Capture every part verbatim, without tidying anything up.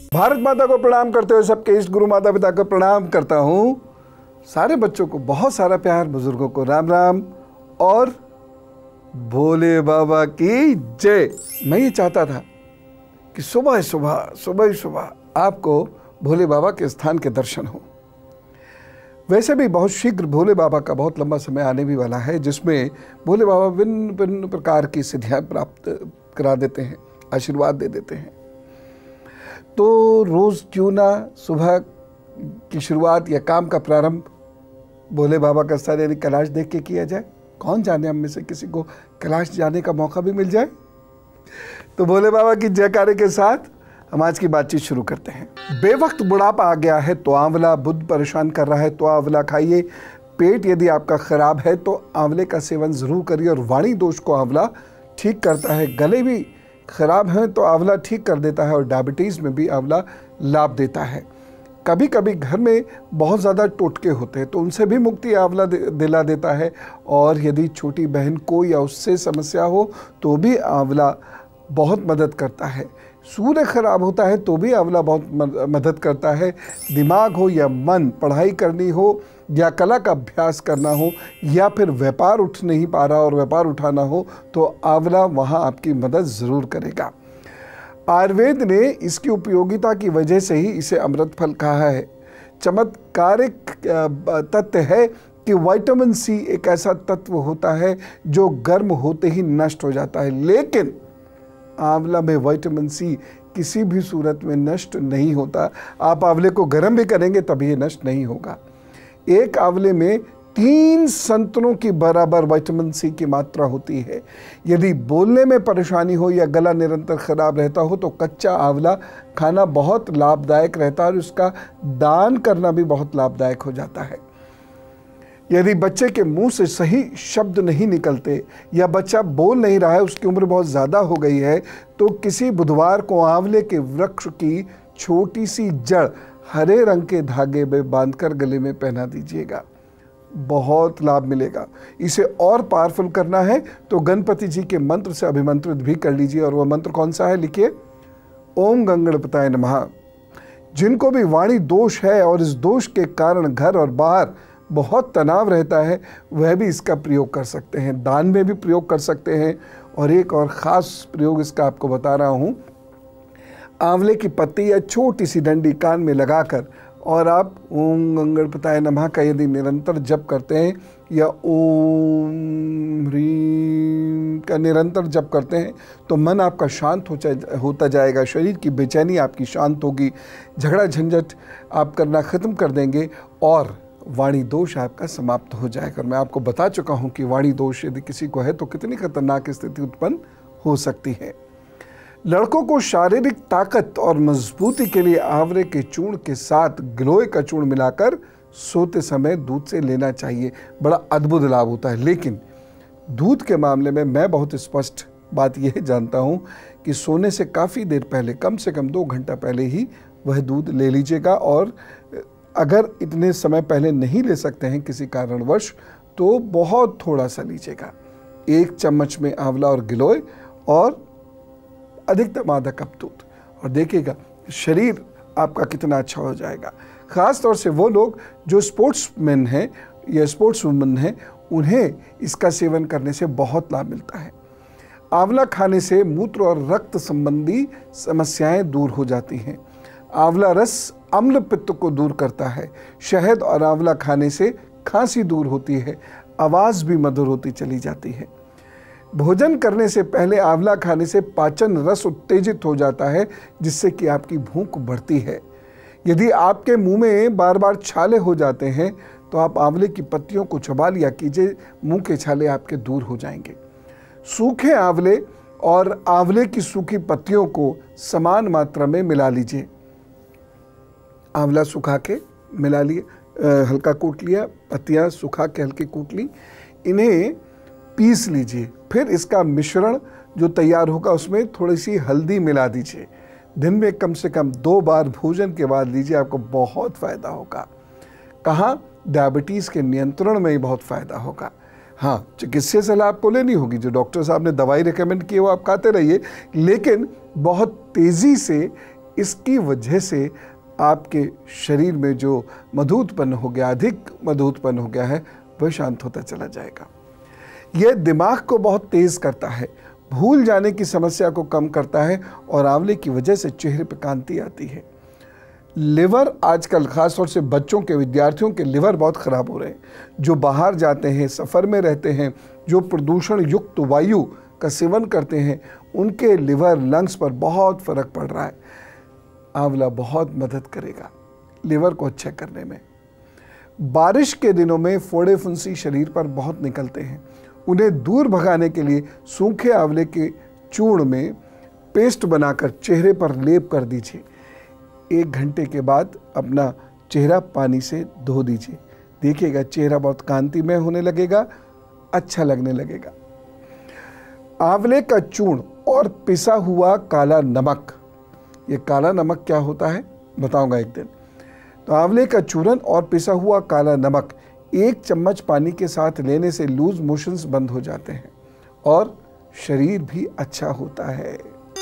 भारत माता को प्रणाम करते हुए सबके इष्ट गुरु माता पिता को प्रणाम करता हूँ। सारे बच्चों को बहुत सारा प्यार, बुजुर्गों को राम राम और भोले बाबा की जय। मैं ये चाहता था कि सुबह सुबह सुबह सुबह आपको भोले बाबा के स्थान के दर्शन हो। वैसे भी बहुत शीघ्र भोले बाबा का बहुत लंबा समय आने भी वाला है, जिसमें भोले बाबा भिन्न भिन्न प्रकार की सिद्धियाँ प्राप्त करा देते हैं, आशीर्वाद दे देते हैं। तो रोज़ क्यों ना सुबह की शुरुआत या काम का प्रारंभ भोले बाबा का स्थान यानी कैलाश देख के किया जाए। कौन जाने हम में से किसी को कैलाश जाने का मौका भी मिल जाए। तो भोले बाबा की जयकारे के साथ हम आज की बातचीत शुरू करते हैं। बेवक्त बुढ़ापा आ गया है तो आंवला, बुद्ध परेशान कर रहा है तो आंवला खाइए। पेट यदि आपका खराब है तो आंवले का सेवन जरूर करिए और वाणी दोष को आंवला ठीक करता है। गले भी खराब हैं तो आंवला ठीक कर देता है और डायबिटीज़ में भी आंवला लाभ देता है। कभी कभी घर में बहुत ज़्यादा टोटके होते हैं तो उनसे भी मुक्ति आंवला दिला देता है। और यदि छोटी बहन को या उससे समस्या हो तो भी आंवला बहुत मदद करता है। सूर्य खराब होता है तो भी आंवला बहुत मदद करता है। दिमाग हो या मन, पढ़ाई करनी हो या कला का अभ्यास करना हो या फिर व्यापार उठ नहीं पा रहा और व्यापार उठाना हो तो आंवला वहाँ आपकी मदद ज़रूर करेगा। आयुर्वेद ने इसकी उपयोगिता की वजह से ही इसे अमृत फल कहा है। चमत्कारिक तथ्य है कि विटामिन सी एक ऐसा तत्व होता है जो गर्म होते ही नष्ट हो जाता है, लेकिन आंवला में विटामिन सी किसी भी सूरत में नष्ट नहीं होता। आप आंवले को गर्म भी करेंगे तभी ये नष्ट नहीं होगा। एक आंवले में तीन संतरों की बराबर विटामिन सी की मात्रा होती है। यदि बोलने में परेशानी हो या गला निरंतर खराब रहता हो तो कच्चा आंवला खाना बहुत लाभदायक रहता है और उसका दान करना भी बहुत लाभदायक हो जाता है। यदि बच्चे के मुंह से सही शब्द नहीं निकलते या बच्चा बोल नहीं रहा है, उसकी उम्र बहुत ज़्यादा हो गई है, तो किसी बुधवार को आंवले के वृक्ष की छोटी सी जड़ हरे रंग के धागे में बांधकर गले में पहना दीजिएगा, बहुत लाभ मिलेगा। इसे और पावरफुल करना है तो गणपति जी के मंत्र से अभिमंत्रित भी कर लीजिए। और वह मंत्र कौन सा है, लिखिए, ओम गणपताय नमः। जिनको भी वाणी दोष है और इस दोष के कारण घर और बाहर बहुत तनाव रहता है, वह भी इसका प्रयोग कर सकते हैं। दान में भी प्रयोग कर सकते हैं। और एक और ख़ास प्रयोग इसका आपको बता रहा हूँ। आंवले की पत्ती या छोटी सी डंडी कान में लगाकर और आप ओम गणपताय नमः का यदि निरंतर जप करते हैं या ओम ह्रीम का निरंतर जप करते हैं तो मन आपका शांत हो होता जाएगा। शरीर की बेचैनी आपकी शांत होगी। झगड़ा झंझट आप करना ख़त्म कर देंगे और वाणी दोष आपका समाप्त हो जाएगा। मैं आपको बता चुका हूं कि वाणी दोष यदि किसी को है तो कितनी खतरनाक स्थिति उत्पन्न हो सकती है। लड़कों को शारीरिक ताकत और मजबूती के लिए आंवले के चूर्ण के साथ गिलोय का चूर्ण मिलाकर सोते समय दूध से लेना चाहिए। बड़ा अद्भुत लाभ होता है। लेकिन दूध के मामले में मैं बहुत स्पष्ट बात यह जानता हूं कि सोने से काफ़ी देर पहले, कम से कम दो घंटा पहले ही वह दूध ले लीजिएगा। और अगर इतने समय पहले नहीं ले सकते हैं किसी कारणवश तो बहुत थोड़ा सा लीजिएगा। एक चम्मच में आंवला और गिलोय और अधिकतम आधा कप दूध, और देखिएगा शरीर आपका कितना अच्छा हो जाएगा। ख़ास तौर से वो लोग जो स्पोर्ट्समैन हैं या स्पोर्ट्स वुमन हैं, उन्हें इसका सेवन करने से बहुत लाभ मिलता है। आंवला खाने से मूत्र और रक्त संबंधी समस्याएं दूर हो जाती हैं। आंवला रस अम्ल पित्त को दूर करता है। शहद और आंवला खाने से खांसी दूर होती है। आवाज़ भी मधुर होती चली जाती है। भोजन करने से पहले आंवला खाने से पाचन रस उत्तेजित हो जाता है, जिससे कि आपकी भूख बढ़ती है। यदि आपके मुंह में बार बार छाले हो जाते हैं तो आप आंवले की पत्तियों को चबा लिया कीजिए, मुंह के छाले आपके दूर हो जाएंगे। सूखे आंवले और आंवले की सूखी पत्तियों को समान मात्रा में मिला लीजिए। आंवला सुखा के मिला लिए, हल्का कूट लिया, पत्तियाँ सुखा के हल्की कूट ली, इन्हें पीस लीजिए। फिर इसका मिश्रण जो तैयार होगा उसमें थोड़ी सी हल्दी मिला दीजिए। दिन में कम से कम दो बार भोजन के बाद लीजिए, आपको बहुत फ़ायदा होगा। कहाँ, डायबिटीज़ के नियंत्रण में ही बहुत फ़ायदा होगा। हाँ, चिकित्सीय सलाह आपको लेनी होगी। जो डॉक्टर साहब ने दवाई रिकमेंड की है वो आप खाते रहिए, लेकिन बहुत तेज़ी से इसकी वजह से आपके शरीर में जो मधु उत्पन्न हो गया, अधिक मधु उत्पन्न हो गया है, वह शांत होता चला जाएगा। यह दिमाग को बहुत तेज करता है, भूल जाने की समस्या को कम करता है और आंवले की वजह से चेहरे पर कांति आती है। लिवर आजकल खासतौर से बच्चों के, विद्यार्थियों के लिवर बहुत खराब हो रहे हैं। जो बाहर जाते हैं, सफ़र में रहते हैं, जो प्रदूषण युक्त वायु का सेवन करते हैं, उनके लिवर, लंग्स पर बहुत फर्क पड़ रहा है। आंवला बहुत मदद करेगा लिवर को अच्छा करने में। बारिश के दिनों में फोड़े फुंसी शरीर पर बहुत निकलते हैं, उन्हें दूर भगाने के लिए सूखे आंवले के चूर्ण में पेस्ट बनाकर चेहरे पर लेप कर दीजिए। एक घंटे के बाद अपना चेहरा पानी से धो दीजिए, देखिएगा चेहरा बहुत कांतिमय होने लगेगा, अच्छा लगने लगेगा। आंवले का चूर्ण और पिसा हुआ काला नमक, ये काला नमक क्या होता है बताऊंगा एक दिन। तो आंवले का चूर्ण और पिसा हुआ काला नमक एक चम्मच पानी के साथ लेने से लूज मोशंस बंद हो जाते हैं और शरीर भी अच्छा होता है।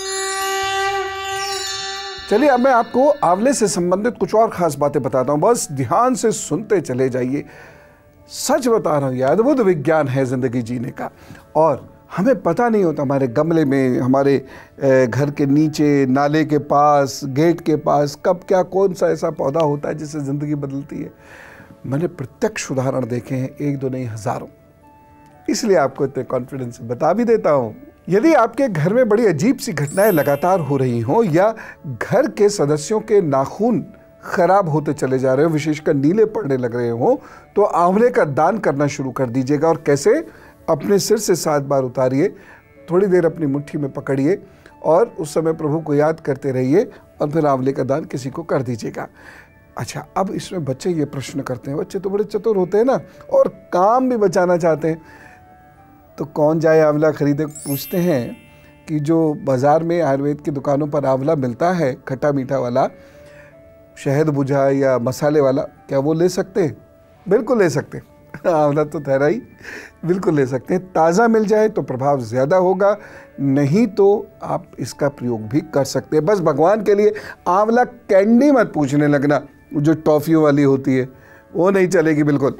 चलिए अब मैं आपको आंवले से संबंधित कुछ और खास बातें बताता हूं, बस ध्यान से सुनते चले जाइए। सच बता रहा हूं, यह अद्भुत विज्ञान है जिंदगी जीने का, और हमें पता नहीं होता हमारे गमले में, हमारे घर के नीचे, नाले के पास, गेट के पास कब क्या कौन सा ऐसा पौधा होता है जिससे ज़िंदगी बदलती है। मैंने प्रत्यक्ष उदाहरण देखे हैं, एक दो नहीं हज़ारों, इसलिए आपको इतने कॉन्फिडेंस से बता भी देता हूँ। यदि आपके घर में बड़ी अजीब सी घटनाएं लगातार हो रही हों या घर के सदस्यों के नाखून खराब होते चले जा रहे हो, विशेषकर नीले पड़ने लग रहे हो, तो आंवले का दान करना शुरू कर दीजिएगा। और कैसे? अपने सिर से सात बार उतारिए, थोड़ी देर अपनी मुट्ठी में पकड़िए और उस समय प्रभु को याद करते रहिए और फिर आंवले का दान किसी को कर दीजिएगा। अच्छा, अब इसमें बच्चे ये प्रश्न करते हैं, बच्चे तो बड़े चतुर होते हैं ना और काम भी बचाना चाहते हैं, तो कौन जाए आंवला खरीदे? पूछते हैं कि जो बाज़ार में आयुर्वेद की दुकानों पर आंवला मिलता है, खट्टा मीठा वाला, शहद बुझा या मसाले वाला, क्या वो ले सकते हैं? बिल्कुल ले सकते हैं। आंवला तो ठहरा ही, बिल्कुल ले सकते हैं। ताज़ा मिल जाए तो प्रभाव ज़्यादा होगा, नहीं तो आप इसका प्रयोग भी कर सकते हैं। बस भगवान के लिए आंवला कैंडी मत पूछने लगना, जो टॉफ़ियों वाली होती है, वो नहीं चलेगी बिल्कुल।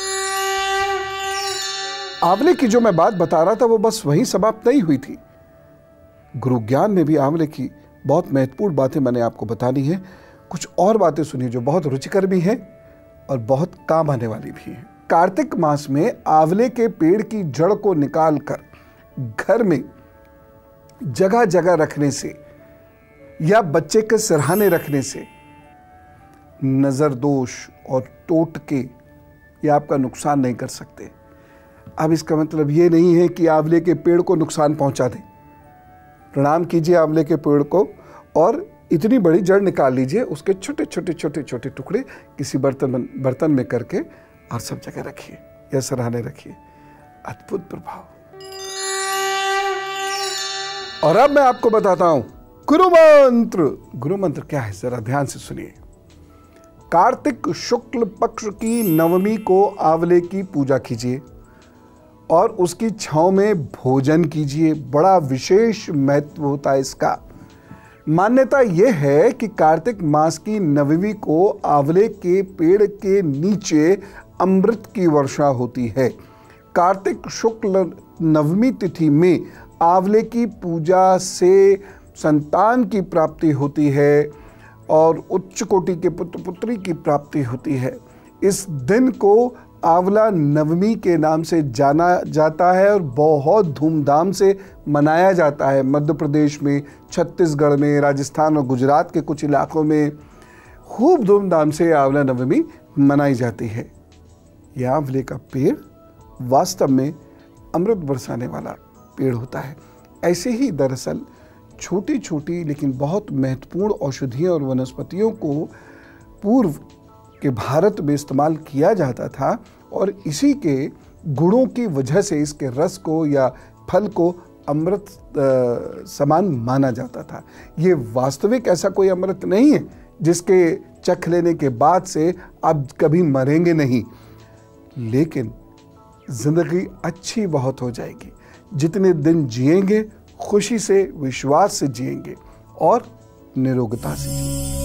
आंवले की जो मैं बात बता रहा था वो बस वहीं समाप्त नहीं हुई थी। गुरु ज्ञान में भी आंवले की बहुत महत्वपूर्ण बातें मैंने आपको बतानी है। कुछ और बातें सुनिए जो बहुत रुचिकर भी हैं और बहुत काम आने वाली भी हैं। कार्तिक मास में आंवले के पेड़ की जड़ को निकालकर घर में जगह जगह रखने से या बच्चे के सिरहाने रखने से नज़र दोष और टोटके ये आपका नुकसान नहीं कर सकते। अब इसका मतलब ये नहीं है कि आंवले के पेड़ को नुकसान पहुंचा दें। प्रणाम कीजिए आंवले के पेड़ को और इतनी बड़ी जड़ निकाल लीजिए, उसके छोटे छोटे छोटे छोटे टुकड़े किसी बर्तन बर्तन में करके और सब जगह रखिए या सराहने रखिए, अद्भुत प्रभाव। और अब मैं आपको बताता हूं गुरु मंत्र। गुरु मंत्र क्या है, जरा ध्यान से सुनिए। कार्तिक शुक्ल पक्ष की नवमी को आंवले की पूजा कीजिए और उसकी छांव में भोजन कीजिए। बड़ा विशेष महत्व होता है इसका। मान्यता यह है कि कार्तिक मास की नवमी को आंवले के पेड़ के नीचे अमृत की वर्षा होती है। कार्तिक शुक्ल नवमी तिथि में आंवले की पूजा से संतान की प्राप्ति होती है और उच्च कोटि के पुत्र पुत्री की प्राप्ति होती है। इस दिन को आंवला नवमी के नाम से जाना जाता है और बहुत धूमधाम से मनाया जाता है। मध्य प्रदेश में, छत्तीसगढ़ में, राजस्थान और गुजरात के कुछ इलाकों में खूब धूमधाम से आंवला नवमी मनाई जाती है। यह आंवले का पेड़ वास्तव में अमृत बरसाने वाला पेड़ होता है। ऐसे ही दरअसल छोटी छोटी लेकिन बहुत महत्वपूर्ण औषधियों और वनस्पतियों को पूर्व के भारत में इस्तेमाल किया जाता था और इसी के गुणों की वजह से इसके रस को या फल को अमृत समान माना जाता था। ये वास्तविक ऐसा कोई अमृत नहीं है जिसके चख लेने के बाद से आप कभी मरेंगे नहीं, लेकिन जिंदगी अच्छी बहुत हो जाएगी। जितने दिन जिएंगे खुशी से, विश्वास से जिएंगे और निरोगता से जी।